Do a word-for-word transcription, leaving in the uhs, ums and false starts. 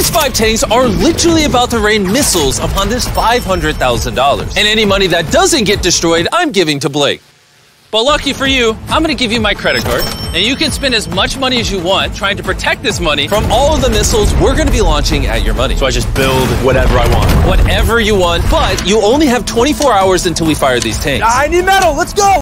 These five tanks are literally about to rain missiles upon this five hundred thousand dollars. And any money that doesn't get destroyed, I'm giving to Blake. But lucky for you, I'm gonna give you my credit card, and you can spend as much money as you want trying to protect this money from all of the missiles we're gonna be launching at your money. So I just build whatever I want. Whatever you want, but you only have twenty-four hours until we fire these tanks. I need metal, let's go!